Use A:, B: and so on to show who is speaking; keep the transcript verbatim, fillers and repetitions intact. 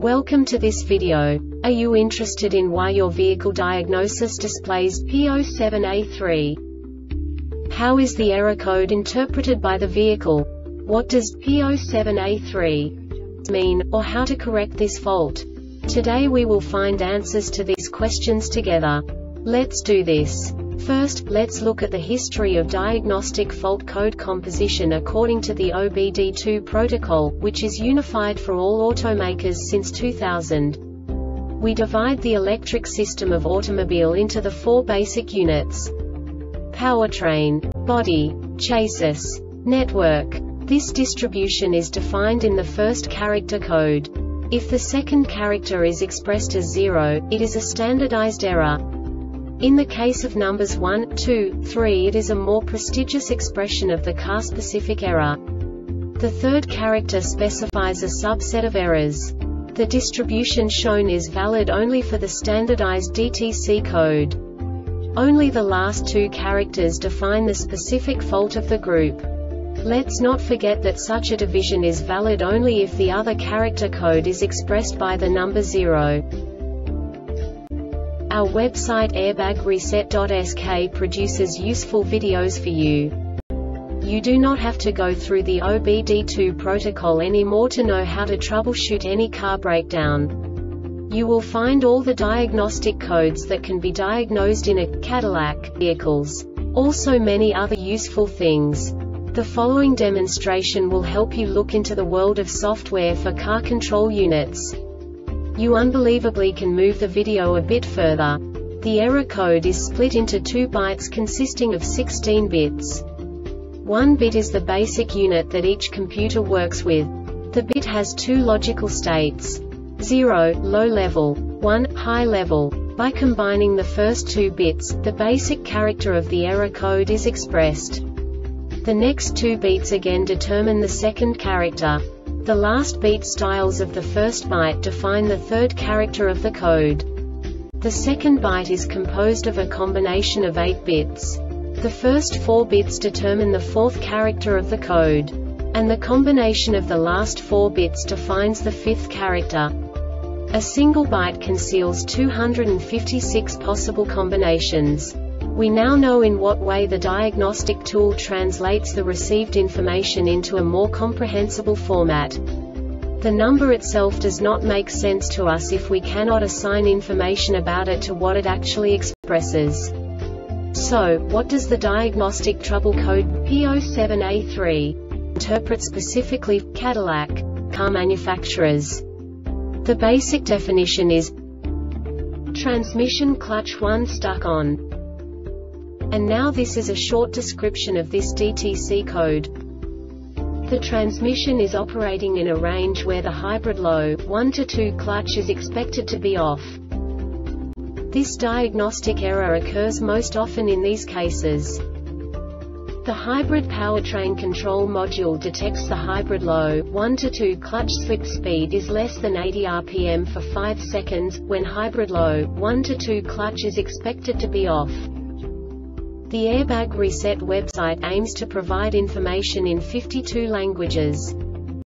A: Welcome to this video. Are you interested in why your vehicle diagnosis displays P zero seven A three? How is the error code interpreted by the vehicle? What does P zero seven A three mean, or how to correct this fault? Today we will find answers to these questions together. Let's do this. First, let's look at the history of diagnostic fault code composition according to the O B D two protocol, which is unified for all automakers since two thousand. We divide the electric system of automobile into the four basic units: powertrain, body, chassis, network. This distribution is defined in the first character code. If the second character is expressed as zero, it is a standardized error. In the case of numbers one, two, three, it is a more prestigious expression of the car-specific error. The third character specifies a subset of errors. The distribution shown is valid only for the standardized D T C code. Only the last two characters define the specific fault of the group. Let's not forget that such a division is valid only if the other character code is expressed by the number zero. Our website airbag reset dot S K produces useful videos for you. You do not have to go through the O B D two protocol anymore to know how to troubleshoot any car breakdown. You will find all the diagnostic codes that can be diagnosed in a Cadillac vehicles. Also many other useful things. The following demonstration will help you look into the world of software for car control units. You unbelievably can move the video a bit further. The error code is split into two bytes consisting of sixteen bits. One bit is the basic unit that each computer works with. The bit has two logical states: zero, low level, one, high level. By combining the first two bits, the basic character of the error code is expressed. The next two bits again determine the second character. The last beat styles of the first byte define the third character of the code. The second byte is composed of a combination of eight bits. The first four bits determine the fourth character of the code. And the combination of the last four bits defines the fifth character. A single byte conceals two hundred fifty-six possible combinations. We now know in what way the diagnostic tool translates the received information into a more comprehensible format. The number itself does not make sense to us if we cannot assign information about it to what it actually expresses. So, what does the diagnostic trouble code P zero seven A three interpret specifically for Cadillac car manufacturers? The basic definition is transmission clutch one stuck on. And now this is a short description of this D T C code. The transmission is operating in a range where the hybrid low, one to two clutch is expected to be off. This diagnostic error occurs most often in these cases. The hybrid powertrain control module detects the hybrid low, one to two clutch slip speed is less than eighty R P M for five seconds, when hybrid low, one to two clutch is expected to be off. The Airbag Reset website aims to provide information in fifty-two languages.